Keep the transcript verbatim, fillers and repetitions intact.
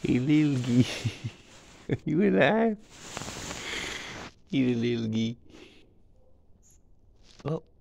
Hey, little gee. Are you alive? You little gee. Oh.